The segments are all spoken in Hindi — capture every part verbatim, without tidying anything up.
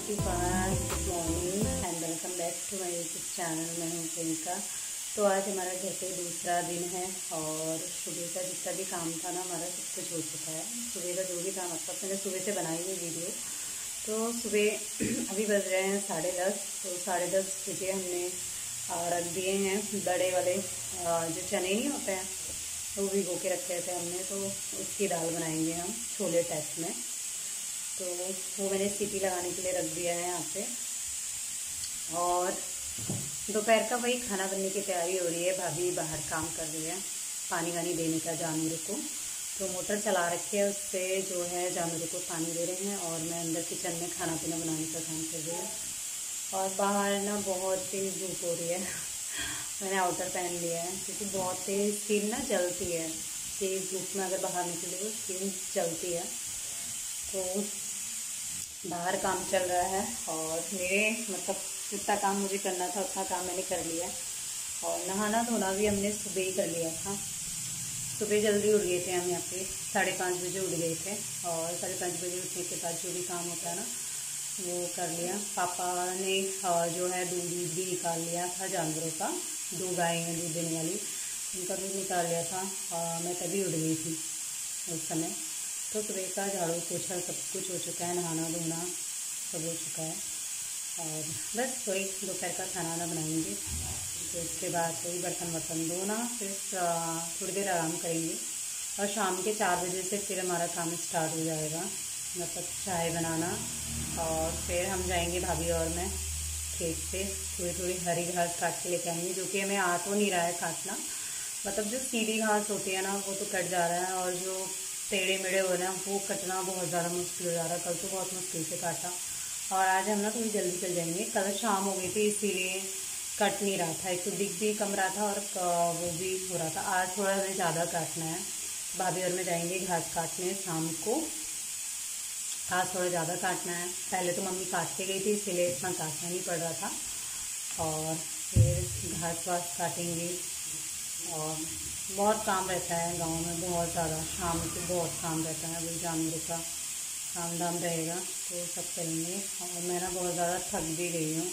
Everyone, good morning and welcome back to my YouTube channel. मैं हूँ प्रियंका। तो आज हमारा घर पे दूसरा दिन है और सुबह का जितना भी काम था ना हमारा सब कुछ हो चुका है। सुबह का जो भी था मतलब मैंने सुबह से बनाई हुई वीडियो। तो सुबह अभी बज रहे हैं साढ़े दस। तो साढ़े दस बजे हमने रख दिए हैं बड़े वाले जो चने नहीं होते हैं वो भिगो के रखे थे हमने। तो उसकी दाल बनाएंगे हम छोले टाइप में। तो वो मैंने सीटी लगाने के लिए रख दिया है यहाँ पे। और दोपहर का वही खाना बनने की तैयारी हो रही है। भाभी बाहर काम कर रही है पानी वानी देने का जानवरों को। तो मोटर चला रखी है, उससे जो है जानवरों को पानी दे रहे हैं और मैं अंदर किचन में खाना पीना बनाने का काम कर रही हूँ। और बाहर ना बहुत तेज़ धूप हो रही है मैंने आउटर पहन लिया है क्योंकि बहुत तेज़ स्किन ना जलती है। तेज़ धूप में अगर बाहर निकले तो स्किन जलती है। तो बाहर काम चल रहा है और मेरे मतलब जितना काम मुझे करना था उतना काम मैंने कर लिया। और नहाना धोना भी हमने सुबह ही कर लिया था। सुबह जल्दी उठ गए थे हम यहाँ पे, साढ़े पाँच बजे उठ गए थे। और साढ़े पाँच बजे उठने के बाद जो भी काम होता है ना वो कर लिया। पापा ने जो है दूध भी निकाल लिया था जानवरों का। दो गाय हैं दूध देने वाली, उनका दूध निकाल लिया था। और मैं तभी उठ गई थी उस समय। तो सुबह का झाड़ू पोछा सब कुछ हो चुका है, नहाना धोना सब हो चुका है। और बस वही दोपहर का खाना वाना बनाएंगे। तो इसके बाद वही बर्तन वर्तन धोना, फिर थोड़ी देर आराम करेंगे। और शाम के चार बजे से फिर हमारा काम स्टार्ट हो जाएगा, मतलब चाय बनाना। और फिर हम जाएंगे भाभी और मैं खेत से थोड़ी थोड़ी हरी घास काट के लेके आएंगे, जो कि हमें आ तो नहीं रहा है काटना। मतलब जो सीधी घास होती है ना वो तो कट जा रहा है, और जो टेढ़े मेढ़े हो रहे हैं वो कटना बहुत ज़्यादा मुश्किल हो जा रहा है। कल तो बहुत मुश्किल से काटा और आज हम ना थोड़ी जल्दी चल जाएंगे। कल शाम हो गई थी इसीलिए कट नहीं रहा था। एक तो दिख भी कम रहा था और वो भी हो रहा था। आज थोड़ा हमें ज़्यादा काटना है। भाभी और मैं जाएंगे घास काटने शाम को। आज थोड़ा ज़्यादा काटना है। पहले तो मम्मी काट के गई थी इसीलिए इतना काटना नहीं पड़ रहा था। और फिर घास वास काटेंगे। और बहुत काम रहता है गांव में, बहुत ज़्यादा। शाम को बहुत काम रहता है, वही जानवरों का काम धाम रहेगा तो सब करेंगे। और मैं ना बहुत ज़्यादा थक भी गई हूँ,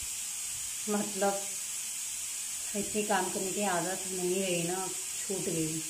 मतलब इतनी काम करने की आदत नहीं रही ना, छूट गई।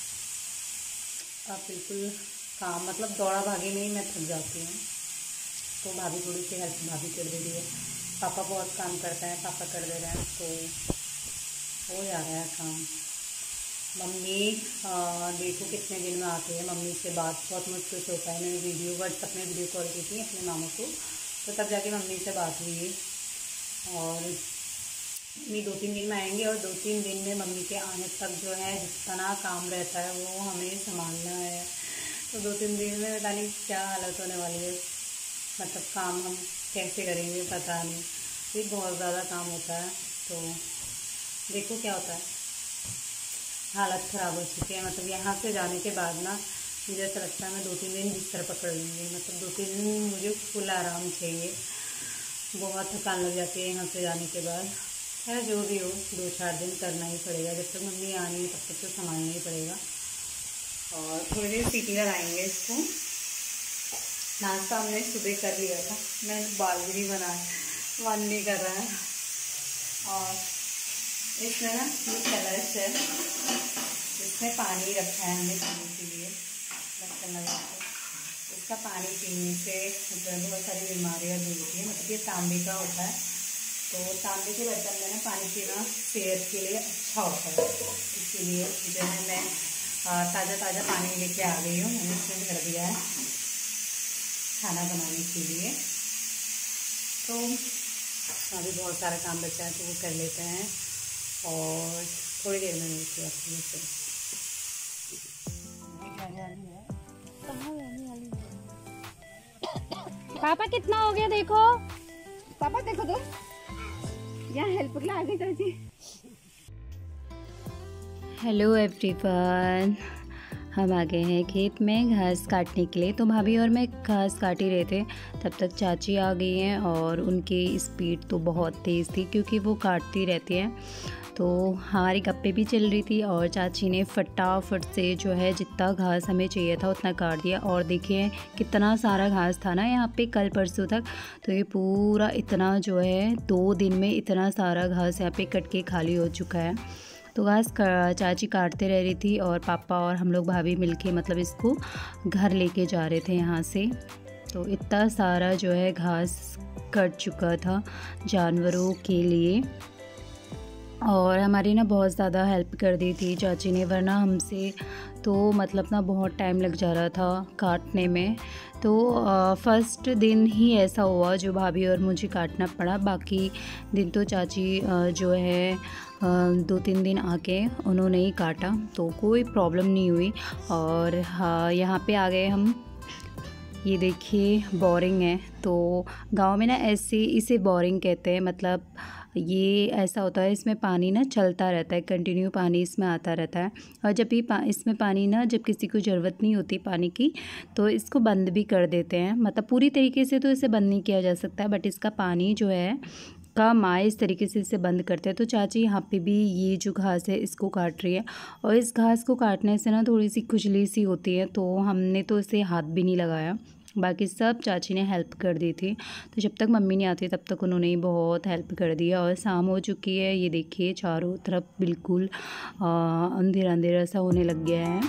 अब बिल्कुल काम मतलब दौड़ा भागी में ही मैं थक जाती हूँ। तो भाभी थोड़ी सी हेल्प भाभी कर दे रही है। पापा बहुत काम करते हैं, पापा कर दे रहे हैं तो हो जा रहा है काम। मम्मी देखो कितने दिन में आती है, मम्मी से बात बहुत मुश्किल से होता है। मैंने वीडियो व्हाट्सएप में वीडियो कॉल की थी अपने मामा को, तो तब जाके मम्मी से बात हुई है। और मम्मी दो तीन दिन में आएंगे और दो तीन दिन में मम्मी के आने तक जो है जितना काम रहता है वो हमें संभालना है। तो दो तीन दिन में पता नहीं क्या हालत होने वाली है, मतलब काम हम कैसे करेंगे पता नहीं। ये बहुत ज़्यादा काम होता है। तो देखो क्या होता है, हालत ख़राब हो चुकी है। मतलब यहाँ से जाने के बाद ना मुझे ऐसा लगता है मैं दो तीन दिन बिस्तर पकड़ लूँगी। मतलब दो तीन दिन मुझे फुल आराम चाहिए, बहुत थकान लग जाती है यहाँ से जाने के बाद। है जो भी हो दो चार दिन करना ही पड़ेगा, जब तक मम्मी आनी है तब तक तो संभालना ही पड़ेगा। और थोड़ी देर सीटी लगाएंगे इसको। नाश्ता हमने सुबह कर लिया था, मैं बाल भी बनाया, मन नहीं कर रहा है। और इसमें ना ये कलश है, इसमें पानी रखा है हमने पीने के लिए, बर्तन लगा के। इसका पानी पीने से मतलब बहुत सारी बीमारियाँ दूर होती है। मतलब ये तांबे का होता है, तो तांबे के बर्तन में ना पानी पीना सेहत के लिए अच्छा होता है। इसीलिए जो है मैं ताज़ा ताज़ा पानी लेके आ गई हूँ। मैंने इसमें भर दिया है खाना बनाने के लिए। तो अभी बहुत सारा काम बचा है तो वो कर लेते हैं और थोड़ी देर में मिलती है आपको से। पापा कितना हो गया देखो, पापा देखो तो यहाँ हेल्प के लिए आ गई। हेलो एवरीवन, हम आ गए हैं खेत में घास काटने के लिए। तो भाभी और मैं घास काट ही रहे थे, तब तक चाची आ गई हैं और उनकी स्पीड तो बहुत तेज़ थी क्योंकि वो काटती रहती हैं। तो हमारी गप्पे भी चल रही थी और चाची ने फटाफट से जो है जितना घास हमें चाहिए था उतना काट दिया। और देखिए कितना सारा घास था ना यहाँ पे कल परसों तक, तो ये पूरा इतना जो है दो दिन में इतना सारा घास यहाँ पे कट के खाली हो चुका है। तो घास चाची काटते रह रही थी और पापा और हम लोग भाभी मिलके मतलब इसको घर लेके जा रहे थे यहाँ से। तो इतना सारा जो है घास कट चुका था जानवरों के लिए और हमारी ना बहुत ज़्यादा हेल्प कर दी थी चाची ने, वरना हमसे तो मतलब ना बहुत टाइम लग जा रहा था काटने में। तो फर्स्ट दिन ही ऐसा हुआ जो भाभी और मुझे काटना पड़ा, बाकी दिन तो चाची जो है दो तीन दिन आके उन्होंने ही काटा, तो कोई प्रॉब्लम नहीं हुई। और हाँ यहाँ पे आ गए हम। ये देखिए बोरिंग है, तो गांव में ना ऐसे इसे बोरिंग कहते हैं। मतलब ये ऐसा होता है इसमें पानी ना चलता रहता है, कंटिन्यू पानी इसमें आता रहता है। और जब ये पा, इसमें पानी ना जब किसी को ज़रूरत नहीं होती पानी की तो इसको बंद भी कर देते हैं। मतलब पूरी तरीके से तो इसे बंद नहीं किया जा सकता है, बट इसका पानी जो है का माँ इस तरीके से इसे बंद करते हैं। तो चाची यहाँ पे भी ये जो घास है इसको काट रही है और इस घास को काटने से ना थोड़ी सी खुजली सी होती है, तो हमने तो इसे हाथ भी नहीं लगाया, बाकी सब चाची ने हेल्प कर दी थी। तो जब तक मम्मी नहीं आती तब तक उन्होंने ही बहुत हेल्प कर दिया। और शाम हो चुकी है, ये देखिए चारों तरफ बिल्कुल अंधेरा अंधेरा सा होने लग गया है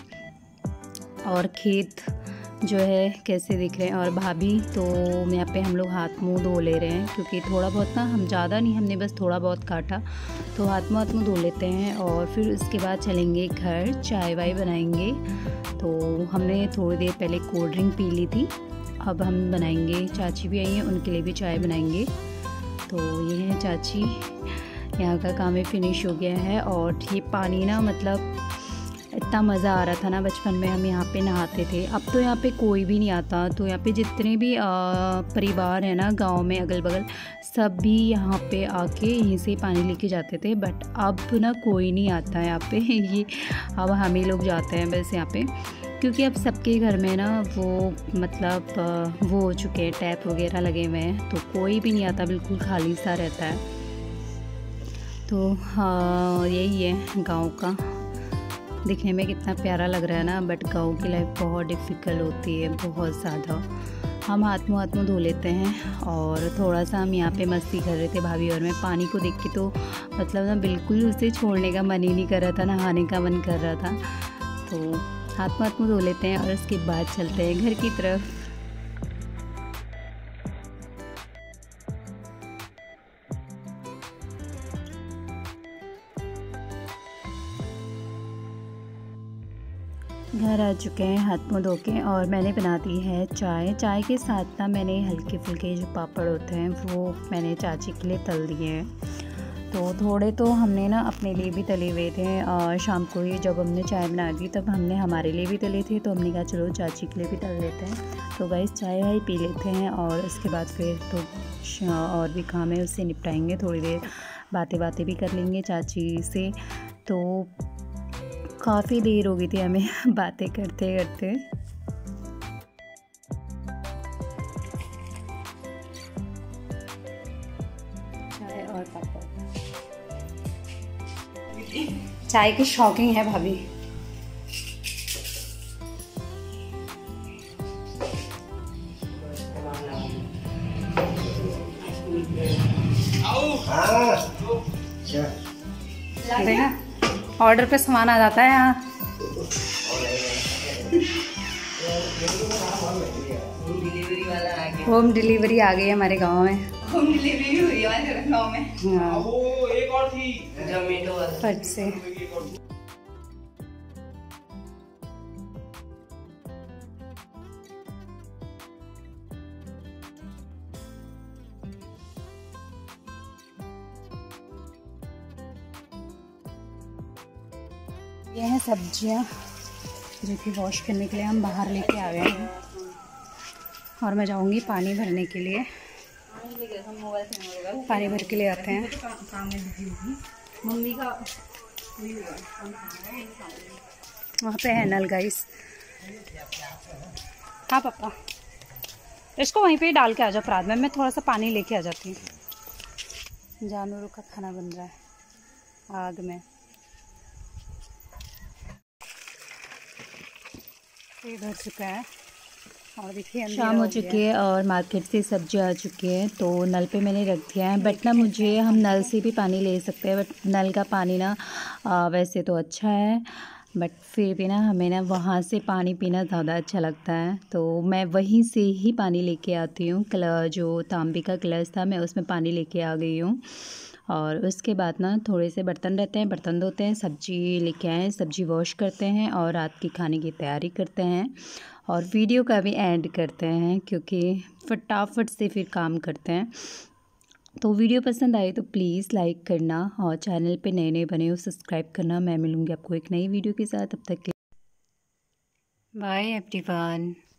और खेत जो है कैसे दिख रहे हैं। और भाभी तो यहाँ पे हम लोग हाथ मुंह धो ले रहे हैं क्योंकि थोड़ा बहुत ना, हम ज़्यादा नहीं, हमने बस थोड़ा बहुत काटा, तो हाथ मुँह हाथ मुँह धो लेते हैं और फिर उसके बाद चलेंगे घर, चाय वाय बनाएंगे। तो हमने थोड़ी देर पहले कोल्ड ड्रिंक पी ली थी, अब हम बनाएंगे, चाची भी आई हैं उनके लिए भी चाय बनाएंगे। तो ये है चाची, यहाँ का काम है फिनिश हो गया है। और ये पानी ना मतलब इतना मज़ा आ रहा था ना, बचपन में हम यहाँ पे नहाते थे। अब तो यहाँ पे कोई भी नहीं आता, तो यहाँ पे जितने भी परिवार हैं ना गांव में अगल बगल, सब भी यहाँ पे आके यहीं से पानी लेके जाते थे। बट अब ना कोई नहीं आता है यहाँ पे ये अब हम ही लोग जाते हैं बस यहाँ पे, क्योंकि अब सबके घर में ना वो मतलब वो हो चुके हैं, टैप वगैरह लगे हुए हैं, तो कोई भी नहीं आता, बिल्कुल खाली सा रहता है। तो हाँ यही है गाँव का। दिखने में कितना प्यारा लग रहा है ना, बट गाँव की लाइफ बहुत डिफ़िकल्ट होती है, बहुत ज़्यादा। हम हाथ मुँह हाथ मुँह धो लेते हैं और थोड़ा सा हम यहाँ पे मस्ती कर रहे थे भाभी और मैं। पानी को देख के तो मतलब ना बिल्कुल उसे छोड़ने का मन ही नहीं कर रहा था, नहाने का मन कर रहा था। तो हाथ मुँह हाथ मुँह धो लेते हैं और उसके बाद चलते हैं घर की तरफ। घर आ चुके हैं हाथ मुँह धो के और मैंने बना दी है चाय। चाय के साथ ना मैंने हल्के फुल्के जो पापड़ होते हैं वो मैंने चाची के लिए तल दिए हैं। तो थोड़े तो हमने ना अपने लिए भी तले हुए थे, और शाम को ही जब हमने चाय बना दी तब हमने हमारे लिए भी तले थे, तो हमने कहा चलो चाची के लिए भी तल लेते हैं। तो गाइस चाय वाय पी लेते हैं और उसके बाद फिर तो और भी काम है उससे निपटाएंगे, थोड़ी देर बातें बातें भी कर लेंगे चाची से। तो काफ़ी देर हो गई थी हमें बातें करते करते। चाय और पापड़, चाय की शौकीन है भाभी। देखा ऑर्डर पे सामान आ जाता है यहाँ। होम डिलीवरी आ गई है हमारे गांव में। होम डिलीवरी भी हुई है हमारे गांव में। हाँ वो एक और थी जोमेटो फट से। ये हैं सब्जियां जो कि वॉश करने के लिए हम बाहर लेके आ गए हैं, और मैं जाऊंगी पानी भरने के लिए। पानी भर के ले आते हैं। मम्मी का वहाँ पे है नल गाइस। हाँ पापा, इसको वहीं पे ही डाल के आ जाओ प्रात में, मैं थोड़ा सा पानी लेके आ जाती हूँ। जानवरों का खाना बन रहा है आग में। ये भर चुका है और देखिए शाम हो चुकी है और मार्केट से सब्जी आ चुकी है, तो नल पे मैंने रख दिया है। बट ना मुझे, हम नल से भी पानी ले सकते हैं, बट नल का पानी ना आ, वैसे तो अच्छा है, बट फिर भी ना हमें ना वहाँ से पानी पीना ज़्यादा अच्छा लगता है, तो मैं वहीं से ही पानी लेके आती हूँ। कल जो तांबे का गिलास था मैं उसमें पानी लेके आ गई हूँ। और उसके बाद ना थोड़े से बर्तन रहते हैं, बर्तन धोते हैं, सब्जी लेके आए, सब्जी वॉश करते हैं और रात की खाने की तैयारी करते हैं और वीडियो का भी एंड करते हैं, क्योंकि फटाफट से फिर काम करते हैं। तो वीडियो पसंद आए तो प्लीज़ लाइक करना और चैनल पे नए नए बने हो सब्सक्राइब करना। मैं मिलूँगी आपको एक नई वीडियो के साथ, तब तक के बाय एवरीवन।